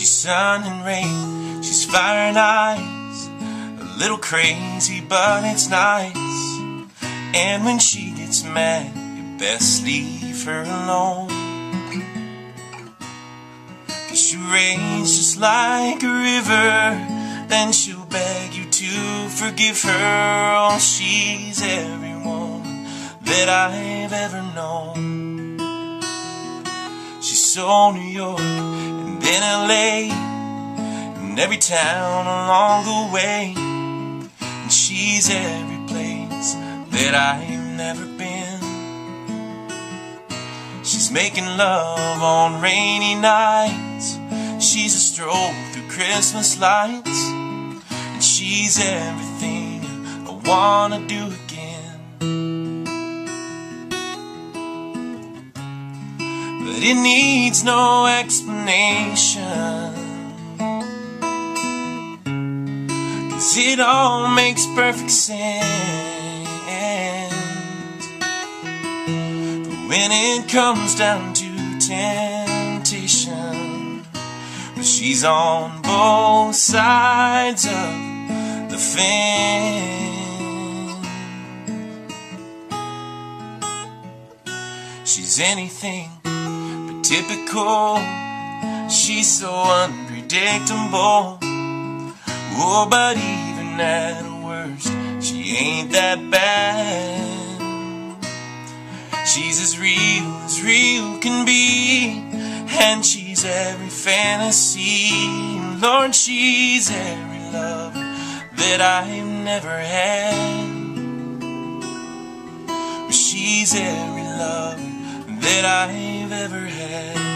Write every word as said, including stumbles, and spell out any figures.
She's sun and rain, she's fire and ice, a little crazy but it's nice. And when she gets mad, you best leave her alone, 'cause she rains just like a river, then she'll beg you to forgive her. Oh, she's every woman that I've ever known. She's so New York and then L A and every town along the way, and she's every place that I've never been. She's making love on rainy nights, she's a stroll through Christmas lights, and she's everything I wanna do again. But it needs no explanation, 'cause it all makes perfect sense. But when it comes down to temptation, well, she's on both sides of the fence. She's anything but typical, she's so unpredictable. Oh, but even at her worst, she ain't that bad. She's as real as real can be, and she's every fantasy. Lord, she's every love that I've never had. She's every love that I've ever had.